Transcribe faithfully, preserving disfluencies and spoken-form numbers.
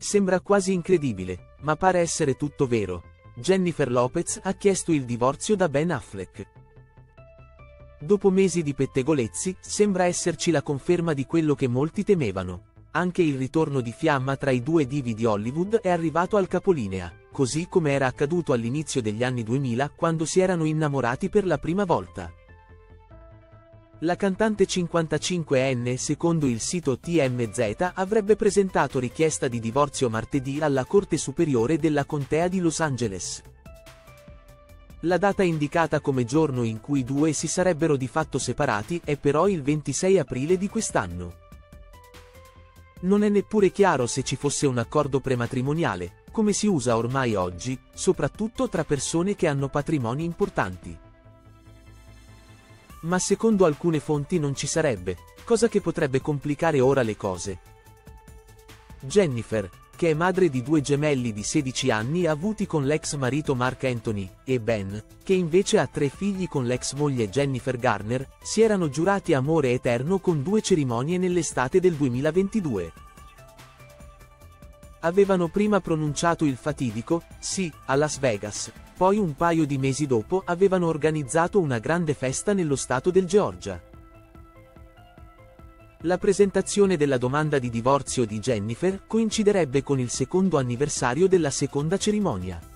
Sembra quasi incredibile, ma pare essere tutto vero. Jennifer Lopez ha chiesto il divorzio da Ben Affleck. Dopo mesi di pettegolezzi, sembra esserci la conferma di quello che molti temevano. Anche il ritorno di fiamma tra i due divi di Hollywood è arrivato al capolinea, così come era accaduto all'inizio degli anni duemila quando si erano innamorati per la prima volta. La cantante cinquantacinquenne, secondo il sito T M Z, avrebbe presentato richiesta di divorzio martedì alla Corte Superiore della Contea di Los Angeles. La data indicata come giorno in cui i due si sarebbero di fatto separati è però il ventisei aprile di quest'anno. Non è neppure chiaro se ci fosse un accordo prematrimoniale, come si usa ormai oggi, soprattutto tra persone che hanno patrimoni importanti. Ma secondo alcune fonti non ci sarebbe, cosa che potrebbe complicare ora le cose. Jennifer, che è madre di due gemelli di sedici anni avuti con l'ex marito Marc Anthony, e Ben, che invece ha tre figli con l'ex moglie Jennifer Garner, si erano giurati amore eterno con due cerimonie nell'estate del duemilaventidue. Avevano prima pronunciato il fatidico sì a Las Vegas, poi un paio di mesi dopo avevano organizzato una grande festa nello stato del Georgia. La presentazione della domanda di divorzio di Jennifer coinciderebbe con il secondo anniversario della seconda cerimonia.